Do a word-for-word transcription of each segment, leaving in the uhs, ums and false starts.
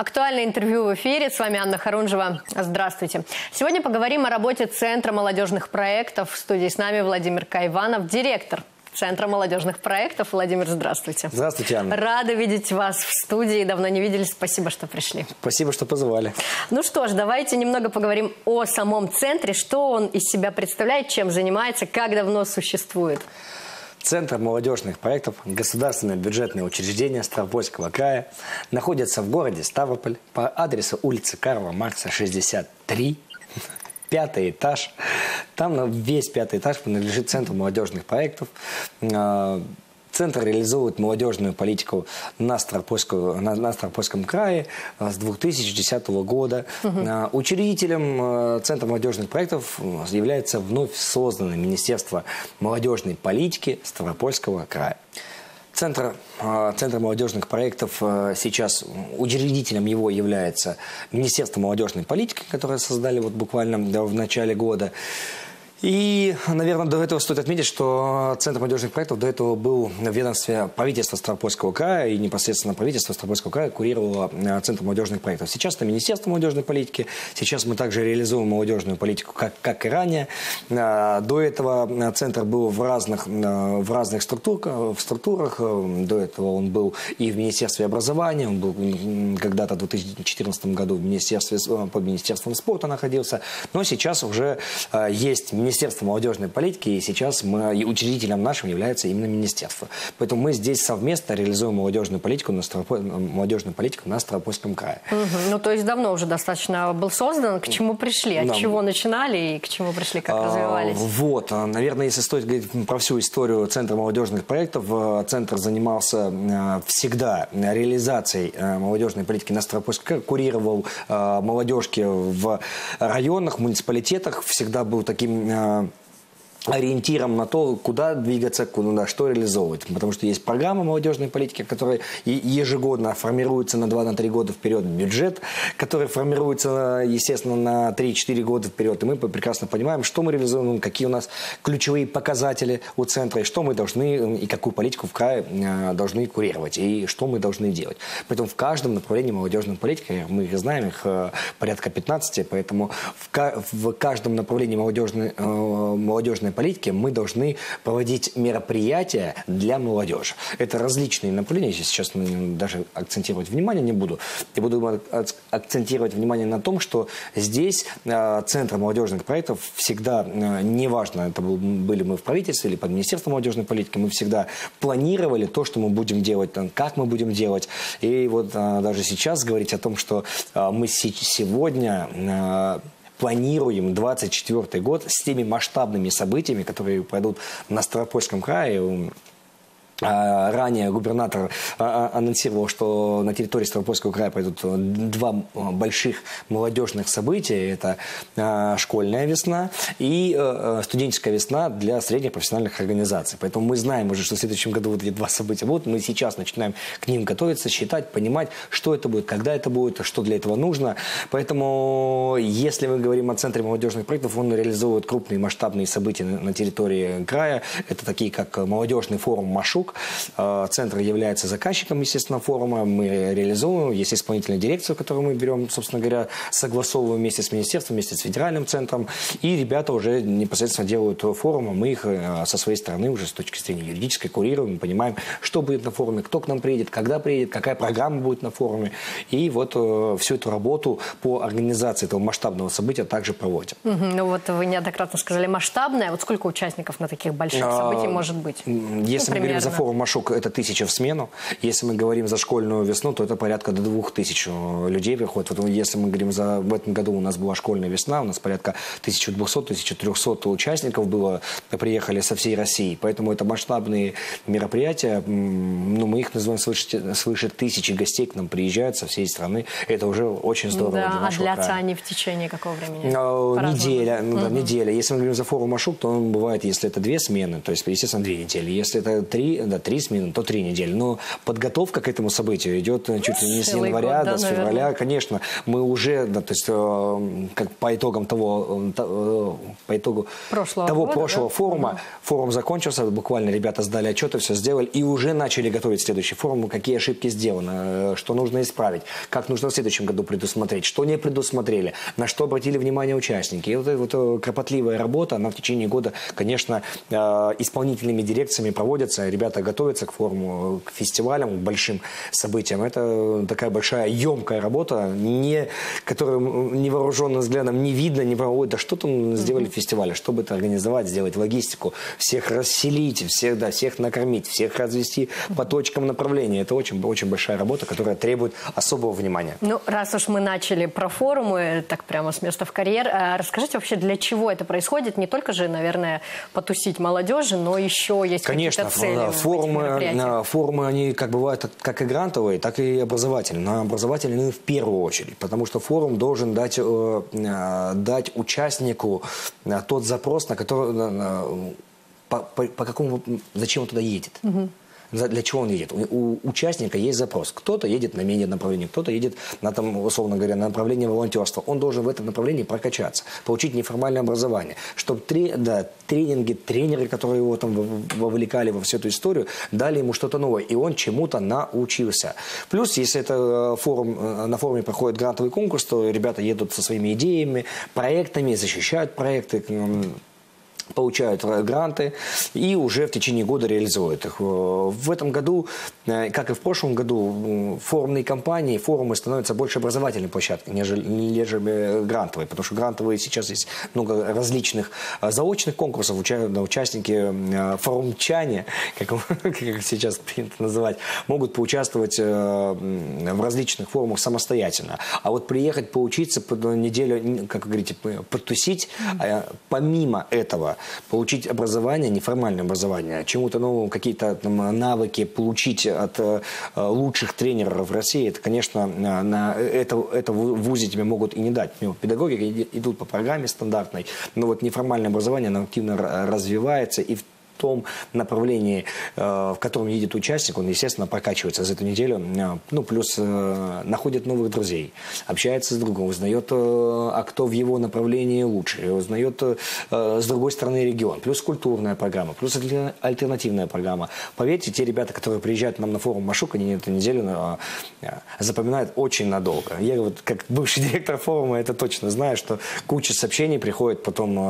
Актуальное интервью в эфире. С вами Анна Харунжева. Здравствуйте. Сегодня поговорим о работе Центра молодежных проектов. В студии с нами Владимир Кайванов, директор Центра молодежных проектов. Владимир, здравствуйте. Здравствуйте, Анна. Рада видеть вас в студии. Давно не виделись. Спасибо, что пришли. Спасибо, что позвали. Ну что ж, давайте немного поговорим о самом центре. Что он из себя представляет, чем занимается, как давно существует. Центр молодежных проектов, государственное бюджетное учреждение Ставропольского края, находится в городе Ставрополь по адресу улицы Карла Маркса, шестьдесят три, пятый этаж. Там весь пятый этаж принадлежит Центру молодежных проектов. Центр реализует молодежную политику на, на, на Ставропольском крае с две тысячи десятого года. Угу. Учредителем Центра молодежных проектов является вновь созданное Министерство молодежной политики Ставропольского края. Центр, Центр молодежных проектов сейчас, учредителем его является Министерство молодежной политики, которое создали вот буквально в начале года. И, наверное, до этого стоит отметить, что Центр молодежных проектов до этого был в ведомстве правительства Ставропольского края, и непосредственно правительство Ставропольского края курировало Центр молодежных проектов. Сейчас это Министерство молодежной политики, сейчас мы также реализуем молодежную политику, как, как и ранее. До этого Центр был в разных, в разных структурах, в структурах, до этого он был и в Министерстве образования, он был когда-то в две тысячи четырнадцатом году в Министерстве, под Министерством спорта находился, но сейчас уже есть Министерство Министерство молодежной политики, и сейчас мы, и учредителем нашим является именно министерство. Поэтому мы здесь совместно реализуем молодежную политику на, Ставрополь... молодежную политику на Ставропольском крае. Угу. Ну, то есть давно уже достаточно был создан. К чему пришли? От да. чего начинали и к чему пришли, как а, развивались? Вот. Наверное, если стоит говорить про всю историю Центра молодежных проектов, Центр занимался всегда реализацией молодежной политики на Ставропольском крае, курировал молодежки в районах, муниципалитетах, всегда был таким ориентиром на то, куда двигаться, куда, что реализовывать. Потому что есть программа молодежной политики, которая ежегодно формируется на два-три года вперед, бюджет, который формируется, естественно, на три-четыре года вперед. И мы прекрасно понимаем, что мы реализуем, какие у нас ключевые показатели у Центра, и что мы должны, и какую политику в крае должны курировать, и что мы должны делать. Поэтому в каждом направлении молодежной политики, мы их знаем, их порядка пятнадцати, поэтому в каждом направлении молодежной, молодежной политики мы должны проводить мероприятия для молодежи. Это различные направления. Сейчас даже акцентировать внимание не буду. Я буду акцентировать внимание на том, что здесь Центр молодежных проектов всегда, неважно, это были мы в правительстве или под Министерством молодежной политики, мы всегда планировали то, что мы будем делать, как мы будем делать. И вот даже сейчас говорить о том, что мы сегодня планируем двадцать четвёртый год с теми масштабными событиями, которые пройдут на Ставропольском крае. Ранее губернатор анонсировал, что на территории Ставропольского края пойдут два больших молодежных события. Это школьная весна и студенческая весна для средних профессиональных организаций. Поэтому мы знаем уже, что в следующем году вот эти два события будут. Мы сейчас начинаем к ним готовиться, считать, понимать, что это будет, когда это будет, что для этого нужно. Поэтому, если мы говорим о Центре молодежных проектов, он реализует крупные масштабные события на территории края. Это такие, как молодежный форум «Машук». Центр является заказчиком, естественно, форума. Мы реализуем. Есть исполнительная дирекция, которую мы берем, собственно говоря, согласовываем вместе с министерством, вместе с федеральным центром. И ребята уже непосредственно делают форум. Мы их со своей стороны уже с точки зрения юридической курируем. Мы понимаем, что будет на форуме, кто к нам приедет, когда приедет, какая программа будет на форуме. И вот всю эту работу по организации этого масштабного события также проводим. Угу. Ну вот вы неоднократно сказали масштабное. Вот сколько участников на таких больших событиях а, может быть? Если ну, мы говорим за форум «Машук», это тысяча в смену. Если мы говорим за школьную весну, то это порядка до двух тысяч людей приходит. Вот если мы говорим за... В этом году у нас была школьная весна, у нас порядка тысяча двести — тысяча триста участников было, приехали со всей России. Поэтому это масштабные мероприятия. Ну, мы их называем свыше, свыше тысячи гостей к нам приезжают со всей страны. Это уже очень здорово. Да, для а нашего длятся края. Они в течение какого времени? Неделя. Ну, угу. да, неделя. Если мы говорим за форум «Машук», то он бывает, если это две смены, то есть, естественно, две недели. Если это три три, да, три смены, то три недели. Но подготовка к этому событию идет чуть ли не с Целый января, год, да, да, с наверное. февраля. Конечно, мы уже, да, то есть э, как по итогам того, э, по итогу прошлого того года, прошлого да? форума, Угу. форум закончился, буквально ребята сдали отчеты, все сделали и уже начали готовить следующий форум, какие ошибки сделаны, что нужно исправить, как нужно в следующем году предусмотреть, что не предусмотрели, на что обратили внимание участники. И вот эта вот кропотливая работа, она в течение года, конечно, э, исполнительными дирекциями проводится, ребята готовятся к форуму, к фестивалям, к большим событиям. Это такая большая, емкая работа, не, которую невооруженным взглядом не видно, не проводит, да что там сделали в фестивале, чтобы это организовать, сделать логистику, всех расселить, всех, да, всех накормить, всех развести по точкам направления. Это очень, очень большая работа, которая требует особого внимания. Ну, раз уж мы начали про форумы, так прямо с места в карьер, а расскажите вообще, для чего это происходит? Не только же, наверное, потусить молодежи, но еще есть Конечно, какие-то цели. форумы, форумы, они как бывают как и грантовые, так и образовательные. Но образовательные в первую очередь, потому что форум должен дать, э, дать участнику тот запрос, на который, по, по, по какому, зачем он туда едет. Угу. Для чего он едет? У, у участника есть запрос. Кто-то едет на медиа-направление, кто-то едет на, там, условно говоря, на направление волонтерства. Он должен в этом направлении прокачаться, получить неформальное образование. Чтобы три, да, тренинги, тренеры, которые его там вовлекали во всю эту историю, дали ему что-то новое. И он чему-то научился. Плюс, если это форум, на форуме проходит грантовый конкурс, то ребята едут со своими идеями, проектами, защищают проекты, получают гранты и уже в течение года реализуют их. В этом году, как и в прошлом году, форумные кампании, форумы становятся больше образовательной площадкой, нежели, нежели грантовой, потому что грантовые сейчас есть много различных заочных конкурсов, участники, форумчане, как, как сейчас принято называть, могут поучаствовать в различных форумах самостоятельно. А вот приехать поучиться неделю, как вы говорите, потусить, помимо этого получить образование, неформальное образование, чему-то новому, какие-то навыки получить от э, лучших тренеров в России, это, конечно, на это, это в вузе тебе могут и не дать. Педагоги идут по программе стандартной, но вот неформальное образование, оно активно развивается, и в том направлении, в котором едет участник, он, естественно, прокачивается за эту неделю. Ну, плюс находит новых друзей, общается с другом, узнает, а кто в его направлении лучше, узнает с другой стороны регион. Плюс культурная программа, плюс альтернативная программа. Поверьте, те ребята, которые приезжают к нам на форум Машук, они эту неделю запоминают очень надолго. Я вот как бывший директор форума это точно знаю, что куча сообщений приходит,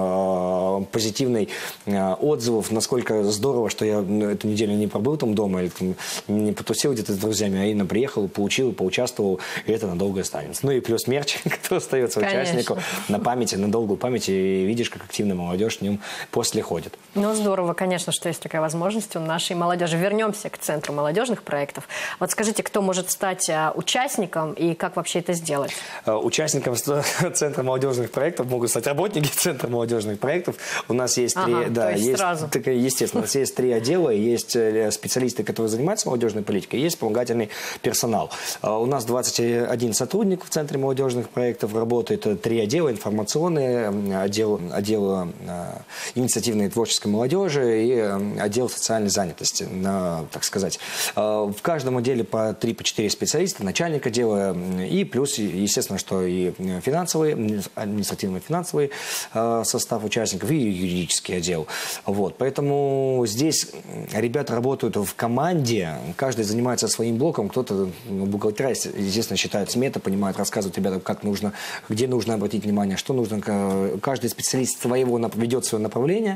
потом позитивных отзывов, насколько здорово, что я эту неделю не пробыл там дома, или там, не потусил где-то с друзьями, а именно приехал, получил, поучаствовал, и это надолго останется. Ну и плюс мерч, который остается участнику на памяти, на долгую память, и видишь, как активно молодежь в нем после ходит. Ну здорово, конечно, что есть такая возможность у нашей молодежи. Вернемся к Центру молодежных проектов. Вот скажите, кто может стать участником и как вообще это сделать? Участником Центра молодежных проектов могут стать работники Центра молодежных проектов. У нас есть ага, три... Да, есть есть, сразу. Естественно, у нас есть три отдела, есть специалисты, которые занимаются молодежной политикой, есть вспомогательный персонал. У нас двадцать один сотрудник в Центре молодежных проектов работает, три отдела: информационный отдел, отдел инициативной и творческой молодежи и отдел социальной занятости, так сказать. В каждом отделе по три-четыре специалиста, начальник отдела, и плюс, естественно, что и финансовый, административно-финансовый состав участников, и юридический отдел. Вот, поэтому здесь ребята работают в команде, каждый занимается своим блоком, кто-то, ну, бухгалтера, естественно, считает сметы, понимает, рассказывает ребятам, как нужно, где нужно обратить внимание, что нужно. Каждый специалист своего ведет свое направление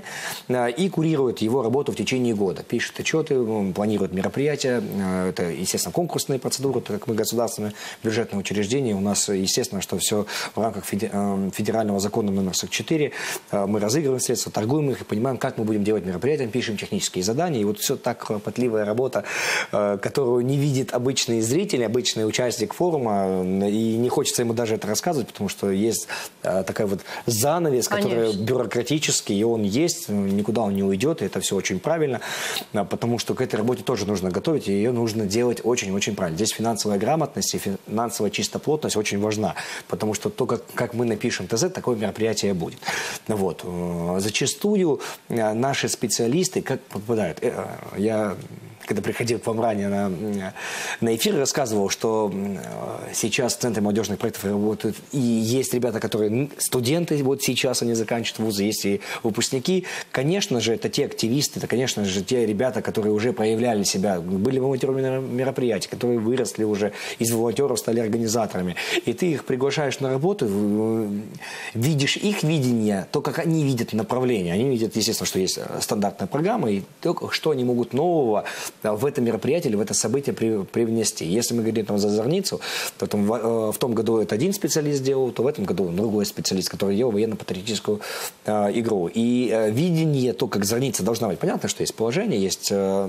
и курирует его работу в течение года. Пишет отчеты, планирует мероприятия, это, естественно, конкурсные процедуры, так как мы государственное бюджетное учреждение, у нас, естественно, что все в рамках федерального закона номер сорок четыре, мы разыгрываем средства, торгуем их и понимаем, как мы будем делать мероприятия, пишем технические задания, и вот все так кропотливая работа, которую не видит обычный зритель, обычный участник форума, и не хочется ему даже это рассказывать, потому что есть такая вот занавес, который Конечно. бюрократический, и он есть, никуда он не уйдет, и это все очень правильно, потому что к этой работе тоже нужно готовить, и ее нужно делать очень-очень правильно. Здесь финансовая грамотность и финансовая чистоплотность очень важна, потому что то, как, как мы напишем ТЗ, такое мероприятие будет. Вот. Зачастую наши специалисты как попадают. Я когда приходил к вам ранее на, на эфир, рассказывал, что сейчас в Центре молодежных проектов работают и есть ребята, которые студенты, вот сейчас они заканчивают вузы, есть и выпускники. Конечно же, это те активисты, это, конечно же, те ребята, которые уже проявляли себя, были волонтерами на мероприятий, которые выросли уже из волонтеров, стали организаторами. И ты их приглашаешь на работу, видишь их видение, то, как они видят направление. Они видят, естественно, что есть стандартная программа, и то, что они могут нового в это мероприятие или в это событие привнести. Если мы говорим там, за Зорницу, то там, в, в том году это один специалист делал, то в этом году другой специалист, который делал военно-патриотическую э, игру. И э, видение, то, как Зорница должна быть. Понятно, что есть положение, есть... Э,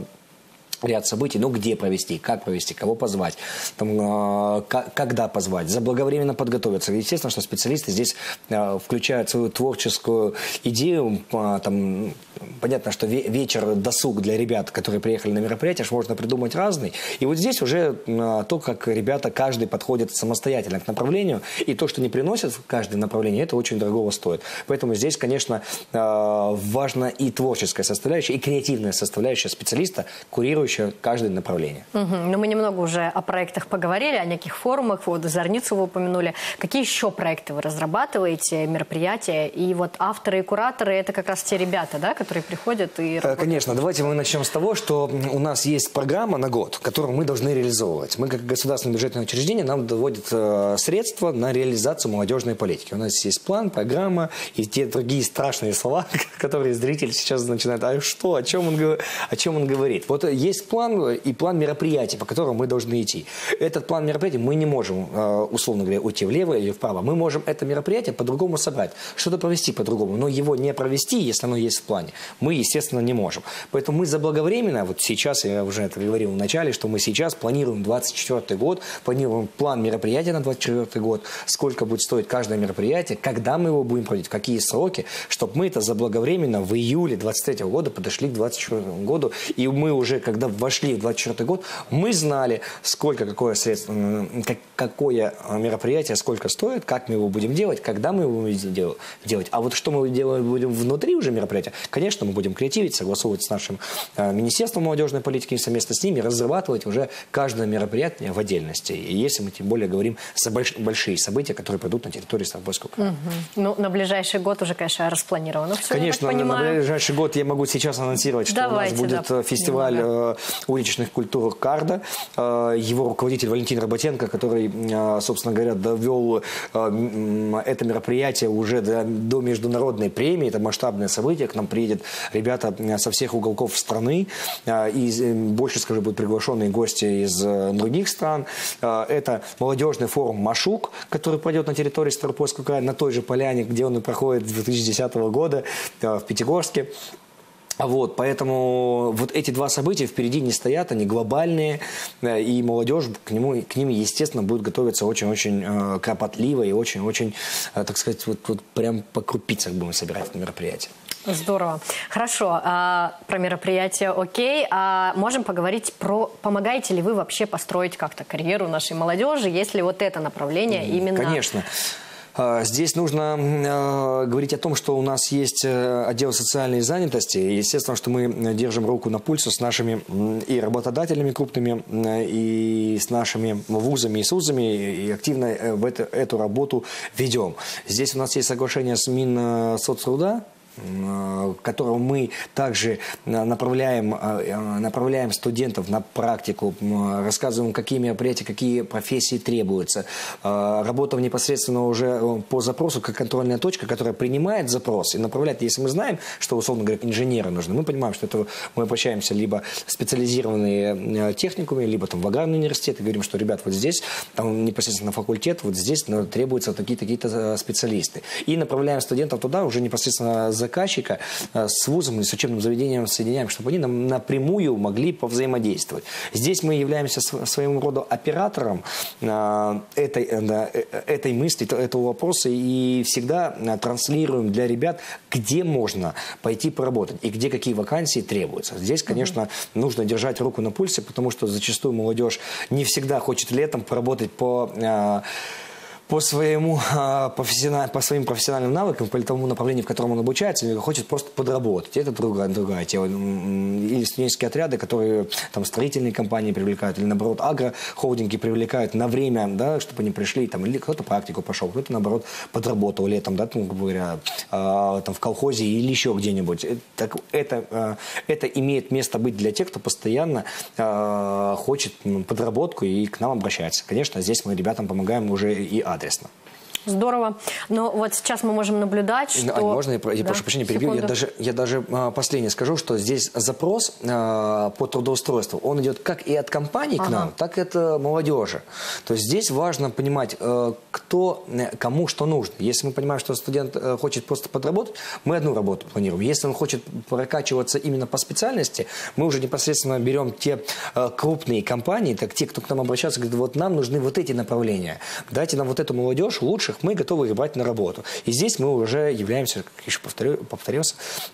ряд событий, ну, где провести, как провести, кого позвать, там, э, когда позвать, заблаговременно подготовиться. Естественно, что специалисты здесь э, включают свою творческую идею. Э, там, понятно, что ве вечер, досуг для ребят, которые приехали на мероприятие, можно придумать разный. И вот здесь уже э, то, как ребята, каждый подходит самостоятельно к направлению, и то, что не приносят в каждое направление, это очень дорого стоит. Поэтому здесь, конечно, э, важна и творческая составляющая, и креативная составляющая специалиста, курирующая каждое направление. Угу. Ну, мы немного уже о проектах поговорили, о неких форумах, вот Зорницу вы упомянули. Какие еще проекты вы разрабатываете, мероприятия? И вот авторы и кураторы – это как раз те ребята, да, которые приходят и работают? Конечно. Давайте мы начнем с того, что у нас есть программа на год, которую мы должны реализовывать. Мы, как государственное бюджетное учреждение, нам доводят э, средства на реализацию молодежной политики. У нас есть план, программа и те другие страшные слова, которые зритель сейчас начинает, а что, о чем он, о чем он говорит. Вот есть план и план мероприятий, по которому мы должны идти. Этот план мероприятий мы не можем, условно говоря, уйти влево или вправо. Мы можем это мероприятие по-другому собрать, что-то провести по-другому, но его не провести, если оно есть в плане, мы, естественно, не можем. Поэтому мы заблаговременно, вот сейчас, я уже это говорил в начале, что мы сейчас планируем двадцать четвёртый год, планируем план мероприятия на двадцать четвёртый год, сколько будет стоить каждое мероприятие, когда мы его будем проводить, какие сроки, чтобы мы это заблаговременно в июле двадцать третьего года подошли к двадцать четвёртому году, и мы уже, когда вошли в двадцать четвёртый год, мы знали, сколько, какое средство, как, какое мероприятие, сколько стоит, как мы его будем делать, когда мы его будем делать. А вот что мы делаем, будем внутри уже мероприятия, конечно, мы будем креативить, согласовывать с нашим э, Министерством молодежной политики и совместно с ними разрабатывать уже каждое мероприятие в отдельности. И если мы тем более говорим за больш, большие события, которые пройдут на территории Ставропольского края. Угу. Ну, на ближайший год уже, конечно, распланировано все. Конечно, на, на ближайший год я могу сейчас анонсировать, что Давайте, у нас будет да, фестиваль э, уличных культур «Карда». Его руководитель Валентин Работенко, который, собственно говоря, довел это мероприятие уже до, до международной премии. Это масштабное событие. К нам приедут ребята со всех уголков страны. И больше, скажу, будут приглашенные гости из других стран. Это молодежный форум «Машук», который пройдет на территории Ставропольского края, на той же поляне, где он и проходит с две тысячи десятого года в Пятигорске. Вот, поэтому вот эти два события впереди не стоят, они глобальные, и молодежь к, нему, к ним, естественно, будет готовиться очень-очень э, кропотливо и очень-очень, э, так сказать, вот, вот прям по крупицах будем собирать это мероприятие. Здорово. Хорошо. А, про мероприятие окей. А можем поговорить про, помогаете ли вы вообще построить как-то карьеру нашей молодежи, если вот это направление именно... Конечно. Здесь нужно э, говорить о том, что у нас есть отдел социальной занятости. Естественно, что мы держим руку на пульсе с нашими и работодателями крупными, и с нашими вузами и СУЗами, и активно в это, эту работу ведем. Здесь у нас есть соглашение с Минсоцтруда, которого мы также направляем, направляем студентов на практику, рассказываем, какие мероприятия, какие профессии требуются. Работа непосредственно уже по запросу, как контрольная точка, которая принимает запрос и направляет. Если мы знаем, что, условно говоря, инженеры нужны, мы понимаем, что это мы обращаемся либо в специализированные техникумы, либо там в аграрный университет, и говорим, что, ребят, вот здесь, там непосредственно на факультет, вот здесь требуются такие-то специалисты. И направляем студентов туда уже непосредственно за заказчика с вузом или с учебным заведением соединяем, чтобы они нам напрямую могли повзаимодействовать. Здесь мы являемся своим рода оператором этой, этой мысли, этого вопроса и всегда транслируем для ребят, где можно пойти поработать и где какие вакансии требуются. Здесь, конечно, угу. нужно держать руку на пульсе, потому что зачастую молодежь не всегда хочет летом поработать по... по, своему, профессиональ, по своим профессиональным навыкам, по тому направлению, в котором он обучается, или хочет просто подработать. Это другая, другая тема. Или студенческие отряды, которые там строительные компании привлекают, или наоборот агрохолдинги привлекают на время, да, чтобы они пришли, там, или кто-то практику пошел, кто-то наоборот подработал летом, да, там, грубо говоря, э, там, в колхозе или еще где-нибудь. Так, это, э, это имеет место быть для тех, кто постоянно э, хочет ну, подработку и к нам обращается. Конечно, здесь мы ребятам помогаем уже и адресно. Здорово. Но вот сейчас мы можем наблюдать, что... Ань, можно я, я да? прошу прощения, перебью? Я даже, я даже а, последнее скажу, что здесь запрос а, по трудоустройству, он идет как и от компаний ага. к нам, так и от а, молодежи. То есть здесь важно понимать, а, кто, кому что нужно. Если мы понимаем, что студент а, хочет просто подработать, мы одну работу планируем. Если он хочет прокачиваться именно по специальности, мы уже непосредственно берем те а, крупные компании, так те, кто к нам обращается, говорят, вот нам нужны вот эти направления. Дайте нам вот эту молодежь лучших, мы готовы их брать на работу. И здесь мы уже являемся, как еще повторю, повторился,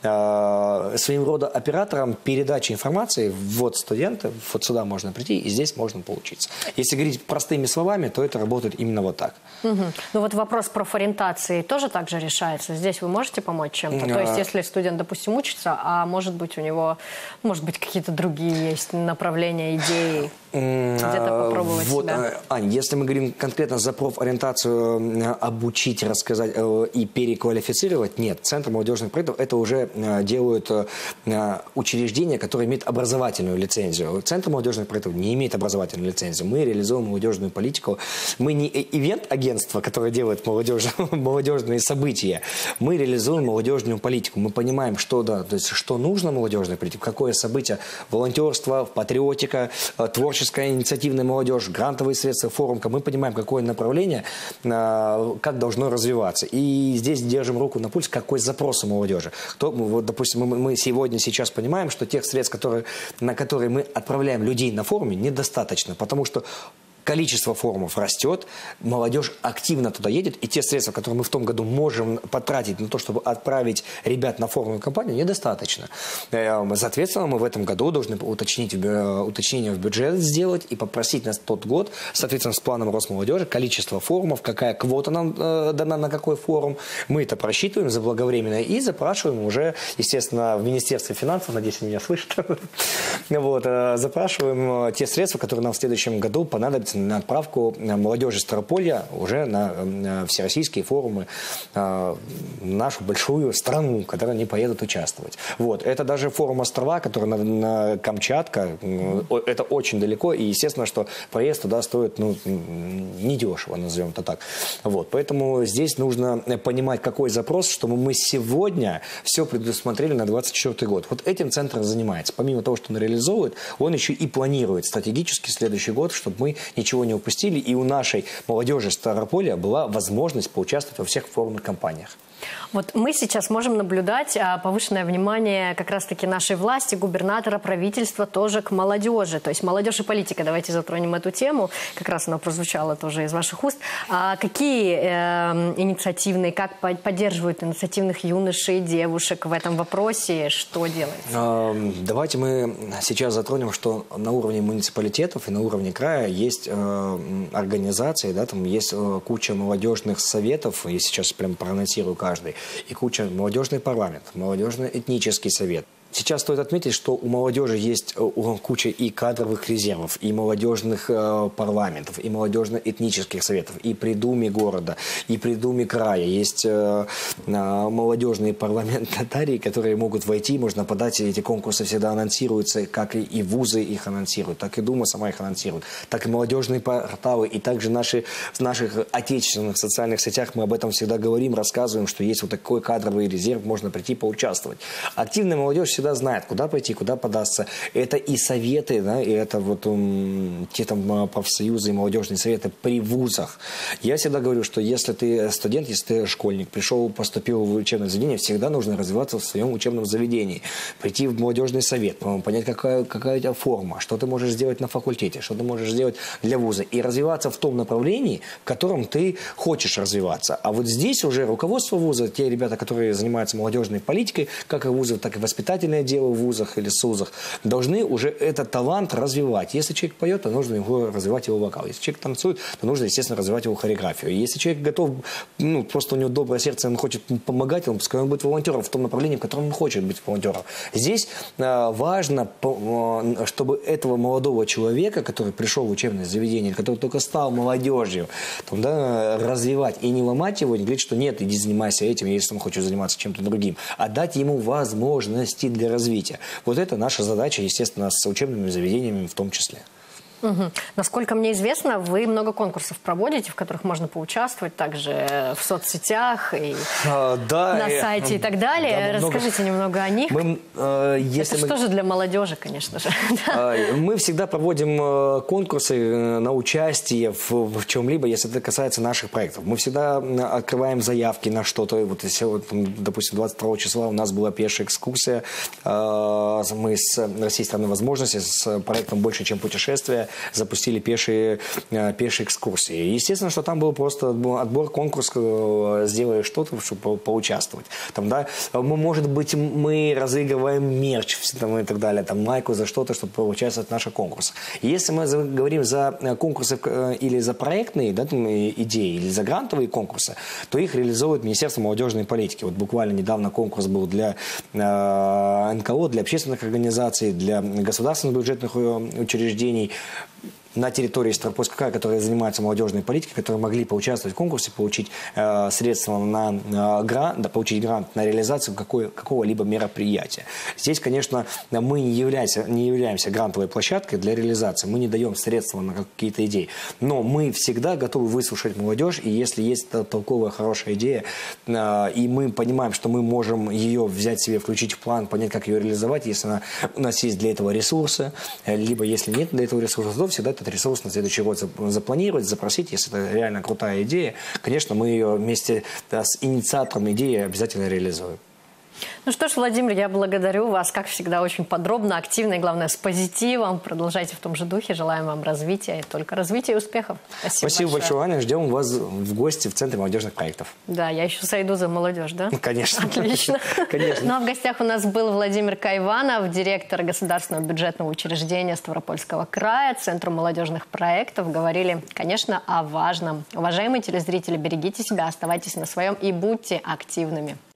э, своим рода оператором передачи информации. Вот студенты, вот сюда можно прийти, и здесь можно поучиться. Если говорить простыми словами, то это работает именно вот так. Угу. Ну вот вопрос профориентации тоже так же решается. Здесь вы можете помочь чем-то? А... То есть если студент, допустим, учится, а может быть у него, может быть, какие-то другие есть направления, идеи? Где-то попробовать вот, себя. Ань, если мы говорим конкретно за профориентацию, обучить, рассказать и переквалифицировать, нет. Центр молодежных проектов это уже делают учреждения, которые имеют образовательную лицензию. Центр молодежных проектов не имеет образовательную лицензию. Мы реализуем молодежную политику. Мы не ивент-агентство, которое делает молодежь, молодежные события. Мы реализуем молодежную политику. Мы понимаем, что, да, то есть, что нужно молодежной политике, какое событие, волонтерство, патриотика, творчество, инициативная молодежь, грантовые средства, форум. Мы понимаем, какое направление, как должно развиваться. И здесь держим руку на пульс, какой запрос у молодежи. Кто, вот, допустим, мы, мы сегодня, сейчас понимаем, что тех средств, которые, на которые мы отправляем людей на форуме, недостаточно, потому что количество форумов растет, молодежь активно туда едет, и те средства, которые мы в том году можем потратить на то, чтобы отправить ребят на форумную кампанию, недостаточно. Соответственно, мы в этом году должны уточнить, уточнение в бюджет сделать и попросить нас тот год, соответственно, с планом Росмолодежи, количество форумов, какая квота нам э, дана на какой форум. Мы это просчитываем заблаговременно и запрашиваем уже, естественно, в Министерстве финансов, надеюсь, они меня слышат, вот, запрашиваем те средства, которые нам в следующем году понадобятся на отправку молодежи Ставрополья уже на всероссийские форумы, в нашу большую страну, которой они поедут участвовать. Вот. Это даже форум острова, который на, на Камчатка, это очень далеко, и естественно, что проезд туда стоит ну, недешево, назовем это так. Вот. Поэтому здесь нужно понимать, какой запрос, чтобы мы сегодня все предусмотрели на двадцать четвёртый год. Вот этим центр занимается. Помимо того, что он реализовывает, он еще и планирует стратегически следующий год, чтобы мы ничего не упустили, и у нашей молодежи Ставрополья была возможность поучаствовать во всех форумных кампаниях. Вот мы сейчас можем наблюдать повышенное внимание как раз-таки нашей власти, губернатора, правительства тоже к молодежи. То есть молодежь и политика. Давайте затронем эту тему. Как раз она прозвучала тоже из ваших уст. А какие э, инициативные, как поддерживают инициативных юношей, девушек в этом вопросе? Что делается? Давайте мы сейчас затронем, что на уровне муниципалитетов и на уровне края есть э, организации, да, там есть э, куча молодежных советов. Я сейчас прям проанонсирую каждый. И куча молодежный парламент, молодежный этнический совет. Сейчас стоит отметить, что у молодежи есть куча и кадровых резервов, и молодежных э, парламентов, и молодежно-этнических советов, и при Думе города, и при Думе края. Есть э, э, молодежные парламентарии, которые могут войти, можно подать. Эти конкурсы всегда анонсируются, как и, и вузы их анонсируют, так и Дума сама их анонсирует, так и молодежные порталы, и также наши, в наших отечественных социальных сетях мы об этом всегда говорим, рассказываем, что есть вот такой кадровый резерв, можно прийти поучаствовать. Активная молодежь всегда знает, куда пойти, куда податься. Это и советы, да, и это вот um, те там профсоюзы и молодежные советы при вузах. Я всегда говорю, что если ты студент, если ты школьник, пришел, поступил в учебное заведение, всегда нужно развиваться в своем учебном заведении. Прийти в молодежный совет, понять, какая, какая у тебя форма, что ты можешь сделать на факультете, что ты можешь сделать для вуза. И развиваться в том направлении, в котором ты хочешь развиваться. А вот здесь уже руководство вуза, те ребята, которые занимаются молодежной политикой, как и вузов, так и воспитательной вокальное дело в вузах или СУЗах, должны уже этот талант развивать. Если человек поет, то нужно его развивать его вокал. Если человек танцует, то нужно, естественно, развивать его хореографию. Если человек готов, ну, просто у него доброе сердце, он хочет помогать, он, пускай он будет волонтером в том направлении, в котором он хочет быть волонтером. Здесь э, важно, э, чтобы этого молодого человека, который пришел в учебное заведение, который только стал молодежью, там, да, развивать и не ломать его, не говорить, что нет, иди занимайся этим, если он хочет заниматься чем-то другим, а дать ему возможности для развития. Вот это наша задача, естественно, с учебными заведениями в том числе. Угу. Насколько мне известно, вы много конкурсов проводите, в которых можно поучаствовать, также в соцсетях и а, да, на сайте и так далее. Да, Расскажите много... немного о них. Мы, э, если Это мы... что же для молодежи, конечно же. Мы всегда проводим конкурсы на участие в, в чем-либо, если это касается наших проектов. Мы всегда открываем заявки на что-то. Вот, если, вот, допустим, двадцать второго числа у нас была пешая экскурсия. Мы с Российской страны возможности, с проектом «Больше, чем путешествие», запустили пешие, пешие экскурсии. Естественно, что там был просто отбор, конкурс, сделай что-то, чтобы поучаствовать. Там, да, мы, может быть, мы разыгрываем мерч там, и так далее, там, майку за что-то, чтобы поучаствовать в наших конкурсах. Если мы говорим за конкурсы или за проектные, да, там, идеи, или за грантовые конкурсы, то их реализует Министерство молодежной политики. Вот буквально недавно конкурс был для э, эн ка о, для общественных организаций, для государственных бюджетных учреждений на территории Ставропольского края, которые занимаются молодежной политикой, которые могли поучаствовать в конкурсе, получить э, средства на э, грант, да, получить грант на реализацию какой, какого-либо мероприятия. Здесь, конечно, мы не являемся, не являемся грантовой площадкой для реализации, мы не даем средства на какие-то идеи, но мы всегда готовы выслушать молодежь, и если есть толковая, хорошая идея, э, и мы понимаем, что мы можем ее взять себе, включить в план, понять, как ее реализовать, если она, у нас есть для этого ресурсы, либо если нет для этого ресурсов, то всегда это этот ресурс на следующий год запланировать, запросить, если это реально крутая идея. Конечно, мы ее вместе да, с инициатором идеи обязательно реализуем. Ну что ж, Владимир, я благодарю вас, как всегда, очень подробно, активно и, главное, с позитивом. Продолжайте в том же духе. Желаем вам развития, и только развития и успехов. Спасибо, Спасибо большое. большое, Аня. Ждем вас в гости в Центре молодежных проектов. Да, я еще сойду за молодежь, да? Конечно. Отлично. Конечно. Ну а в гостях у нас был Владимир Кайванов, директор государственного бюджетного учреждения Ставропольского края, Центра молодежных проектов. Говорили, конечно, о важном. Уважаемые телезрители, берегите себя, оставайтесь на своем и будьте активными.